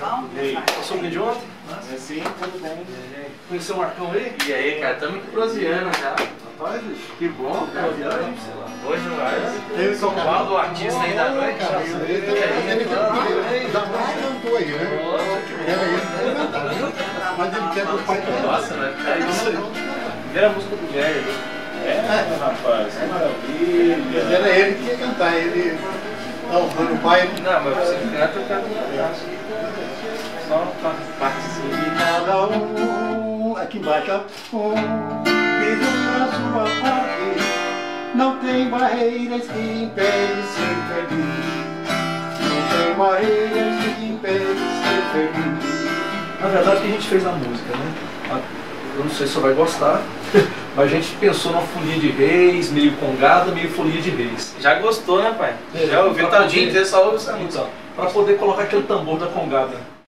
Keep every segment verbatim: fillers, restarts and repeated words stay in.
Passou bem de ontem? É sim, tudo bem. Conheceu o Marcão aí? E aí, cara, estamos proseando já. Rapaz, que bom, cara. Viagem, sei lá. Hoje demais. Teve São Paulo, o artista aí da noite. Cara, ele já cantou aí, né? Pera aí, ele cantar, viu? Mas ele quer que o pai cante. Nossa, vai ficar isso aí. Primeira música do velho. É, rapaz, que maravilha. Era ele que ia cantar, ele tá honrando o pai. Não, mas você canta, eu canto. Só participe. Cada um, aqui embaixo, ó. Um fez a sua parte. Não tem barreiras que impedem ser feliz. Não tem barreiras que impedem ser feliz. Na verdade, que a gente fez a música, né? Eu não sei se você vai gostar, mas a gente pensou numa folia de reis, meio congada, meio folia de reis. Já gostou, né, pai? É, já ouviu o dia inteiro, só ouve essa música. Então, para poder colocar aquele tambor da congada.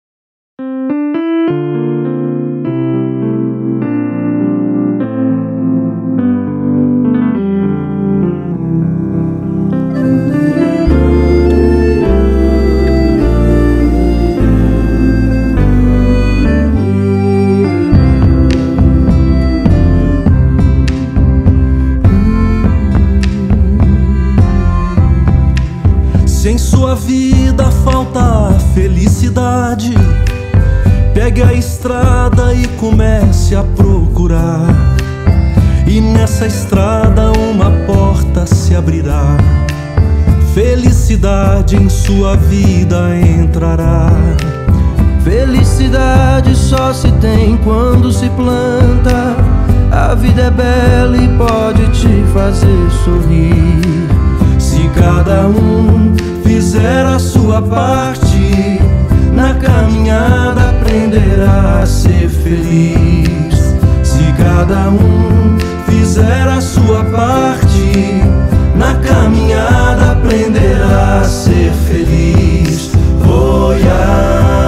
Se em sua vida falta felicidade, pegue a estrada e comece a procurar. E nessa estrada uma porta se abrirá. Felicidade em sua vida entrará. Felicidade só se tem quando se planta. A vida é bela e pode te fazer sorrir. Se cada um fizer a sua parte, na caminhada aprenderá a ser feliz. Se cada um fizer a sua parte, na caminhada aprenderá a ser feliz. Oh, yeah.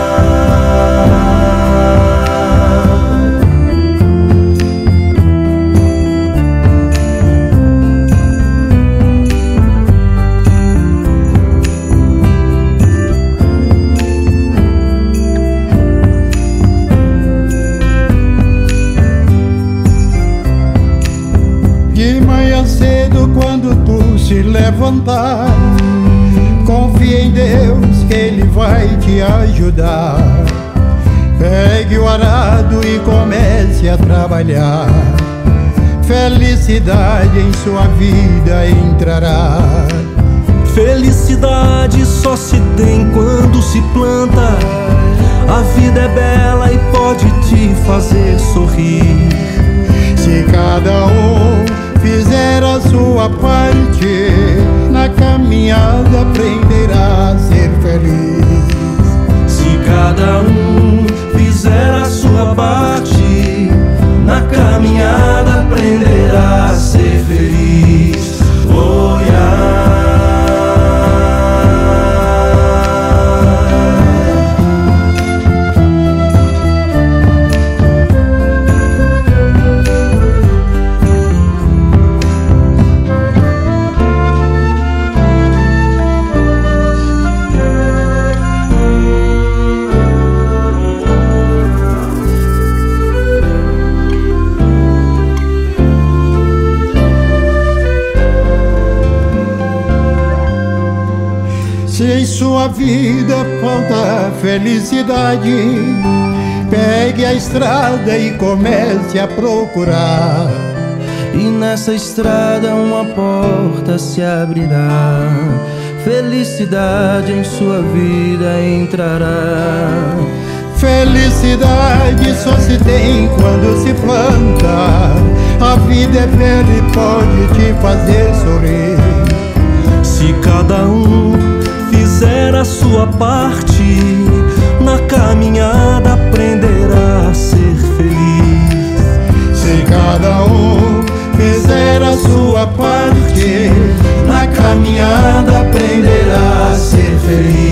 Quando tu se levantar, confia em Deus que Ele vai te ajudar. Pegue o arado e comece a trabalhar. Felicidade em sua vida entrará. Felicidade só se tem quando se planta. A vida é bela e pode te fazer sorrir. Se cada um fizer a sua parte, na caminhada aprenderá a ser feliz. Se cada um fizer a sua parte, na caminhada aprenderá a ser feliz. Oh, yeah. Se em sua vida falta felicidade, pegue a estrada e comece a procurar. E nessa estrada uma porta se abrirá. Felicidade em sua vida entrará. Felicidade só se tem quando se planta. A vida é bela e pode te fazer sorrir. Se cada um fizer a sua parte, na caminhada aprenderá a ser feliz. Se cada um fizer a sua parte, na caminhada aprenderá a ser feliz.